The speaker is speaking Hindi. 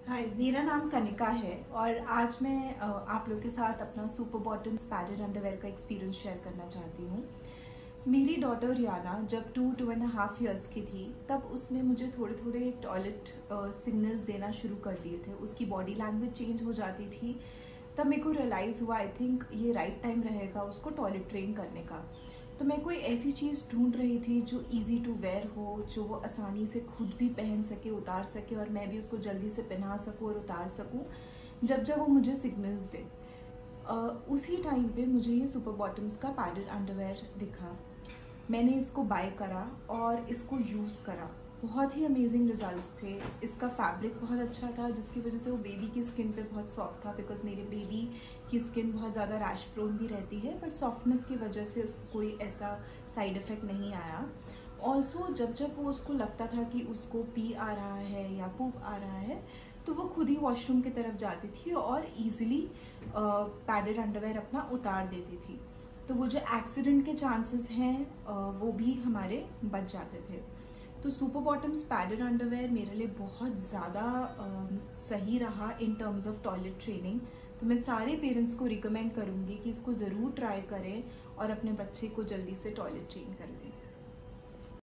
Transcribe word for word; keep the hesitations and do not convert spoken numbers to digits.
हाय, मेरा नाम कनिका है और आज मैं अ, आप लोग के साथ अपना सुपर बॉटम्स पैडेड अंडरवेयर का एक्सपीरियंस शेयर करना चाहती हूँ। मेरी डॉटर रियाना जब two two and half years की थी तब उसने मुझे थोड़े थोड़े टॉयलेट सिग्नल्स देना शुरू कर दिए थे। उसकी बॉडी लैंग्वेज चेंज हो जाती थी। तब मेरे को रियलाइज़ हुआ आई थिंक ये राइट टाइम रहेगा उसको टॉयलेट ट्रेन करने का। तो मैं कोई ऐसी चीज़ ढूंढ रही थी जो इजी टू वेयर हो, जो वो आसानी से खुद भी पहन सके, उतार सके और मैं भी उसको जल्दी से पहना सकूँ और उतार सकूँ जब जब वो मुझे सिग्नल्स दे। uh, उसी टाइम पे मुझे ये सुपर बॉटम्स का पैडेड अंडरवेयर दिखा। मैंने इसको बाय करा और इसको यूज़ करा। बहुत ही अमेजिंग रिजल्ट्स थे। इसका फैब्रिक बहुत अच्छा था जिसकी वजह से वो बेबी की स्किन पे बहुत सॉफ्ट था, बिकॉज मेरे बेबी की स्किन बहुत ज़्यादा रैश प्रोन भी रहती है, बट सॉफ्टनेस की वजह से उसको कोई ऐसा साइड इफ़ेक्ट नहीं आया। ऑल्सो जब जब वो उसको लगता था कि उसको पी आ रहा है या पूप आ रहा है तो वो खुद ही वॉशरूम की तरफ जाती थी और ईजिली पैडेड अंडरवेयर अपना उतार देती थी। तो वो जो एक्सीडेंट के चांसेस हैं वो भी हमारे बच जाते थे। तो सुपर बॉटम्स पैडेड अंडरवेयर मेरे लिए बहुत ज़्यादा सही रहा in terms of toilet training. तो मैं सारे पेरेंट्स को रिकमेंड करूँगी कि इसको ज़रूर ट्राई करें और अपने बच्चे को जल्दी से टॉयलेट ट्रेन कर लें।